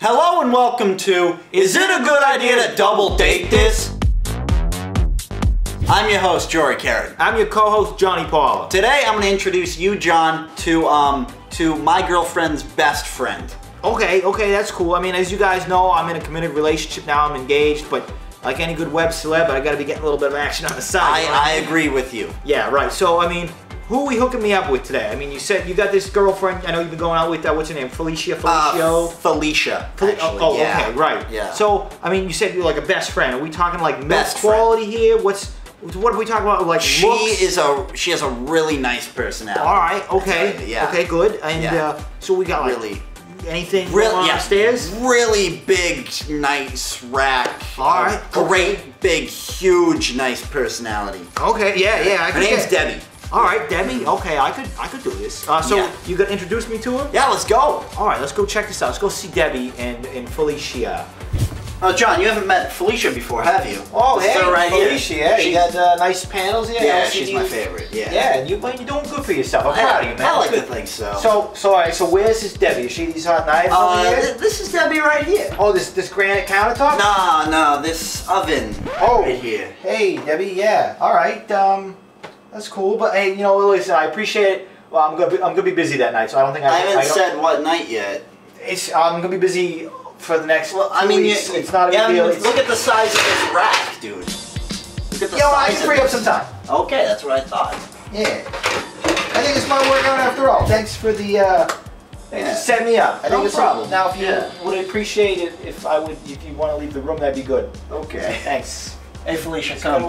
Hello and welcome to Is It a Good Idea to Double Date This? I'm your host, Jory Carrot. I'm your co-host, Johnny Paula. Today I'm going to introduce you, John, to my girlfriend's best friend. Okay, that's cool. I mean, as you guys know, I'm in a committed relationship now. I'm engaged, but like any good web celeb, I gotta be getting a little bit of action on the side. I agree with you. Yeah, right. So, I mean, who are we hooking me up with today? I mean, you said you got this girlfriend. I know you've been going out with what's her name? Felicia? Felicia, actually. Oh, yeah. Okay, right. Yeah. So, I mean, you said you're like a best friend. Are we talking like best quality here? What are we talking about? Like she looks? She has a really nice personality. All right. Okay. Right, yeah. Okay. Good. And so we got like really. Anything upstairs? Really big, nice rack. All right. Great, big, huge, nice personality. Okay. Yeah. Her name's Debbie. All right, Debbie. Okay, I could do this. You gonna introduce me to her? Yeah, let's go. All right, let's go check this out. Let's go see Debbie and Felicia. Oh, John, you haven't met Felicia before, have you? Oh, hey, right Felicia. Here. You got nice panels here. Yeah, she's my favorite. Yeah, and you're doing good for yourself. I'm proud of you, man. I like to think so. All right. So where's this Debbie? Is she these hot knives over here? This is Debbie right here. Oh, this granite countertop? No, this oven. Right here. Hey, Debbie. Yeah. All right. That's cool. But hey, listen, I appreciate it. Well, I'm gonna be busy that night, so I don't think I haven't said what night yet. I'm gonna be busy for the next. Well, I mean, it's not a big deal. Look at the size of this rack, dude. Look at the size. I can free up some time. Okay, that's what I thought. Yeah. I think it's my workout after all. Thanks for the. Set me up. No problem. Now, if you would appreciate it, if you want to leave the room, that'd be good. Okay. Thanks. Hey, Felicia, come.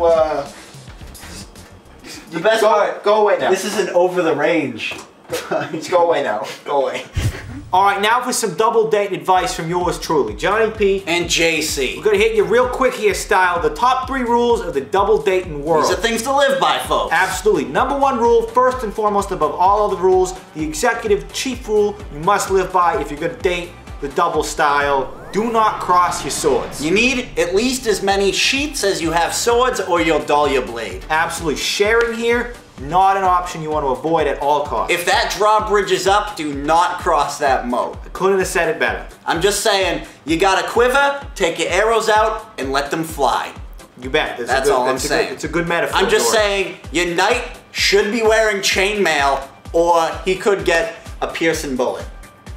The best part. Go away now. This isn't over the range. Just go away now. Go away. All right, now for some double date advice from yours truly, Johnny P. and JC. We're gonna hit you real quick here, style. The top 3 rules of the double dating world. These are things to live by, folks. Absolutely. Number 1 rule, first and foremost, above all other rules, the executive chief rule you must live by if you're gonna date the double style. Do not cross your swords. You need at least as many sheets as you have swords, or you'll dull your blade. Absolutely. Sharing here, not an option you want to avoid at all costs. If that drawbridge is up, do not cross that moat. I couldn't have said it better. I'm just saying, you got a quiver, take your arrows out, and let them fly. You bet. That's all I'm saying. It's a good metaphor. I'm just saying, your knight should be wearing chainmail, or he could get a piercing bullet.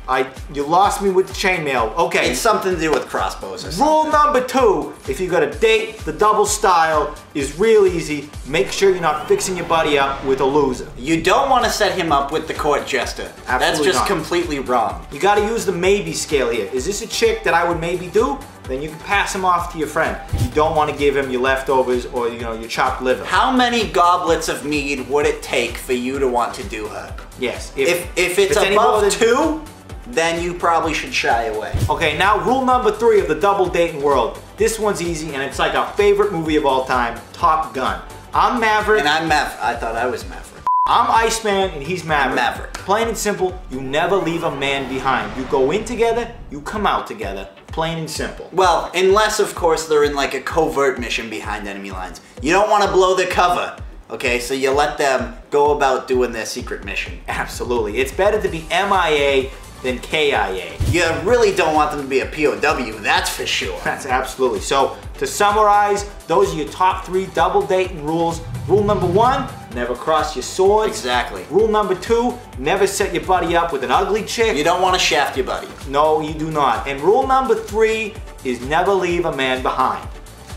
You lost me with the chainmail. Okay. It's something to do with crossbows or something. Rule number 2, if you're gonna date the double style, is real easy. Make sure you're not fixing your buddy up with a loser. You don't want to set him up with the court jester. Absolutely That's just not. Completely wrong. You gotta use the maybe scale here. Is this a chick that I would maybe do? Then you can pass him off to your friend. You don't want to give him your leftovers or your chopped liver. How many goblets of mead would it take for you to want to do her? Yes. If it's above 2, then you probably should shy away. Okay, now rule number 3 of the double dating world. This one's easy, and it's like our favorite movie of all time, Top Gun. I'm Maverick. And I'm Maverick. I thought I was Maverick. I'm Iceman, and he's Maverick. Maverick. Plain and simple, you never leave a man behind. You go in together, you come out together. Plain and simple. Well, unless, of course, they're in like a covert mission behind enemy lines. You don't want to blow the cover. Okay, so you let them go about doing their secret mission. Absolutely. It's better to be MIA than KIA. You really don't want them to be a POW, that's for sure. That's absolutely. So, to summarize, those are your top 3 double dating rules. Rule number 1, never cross your swords. Exactly. Rule number 2, never set your buddy up with an ugly chick. You don't want to shaft your buddy. No, you do not. And rule number 3 is never leave a man behind.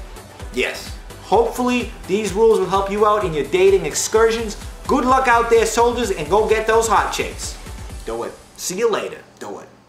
Yes. Hopefully, these rules will help you out in your dating excursions. Good luck out there, soldiers, and go get those hot chicks. Do it. See you later. Do it.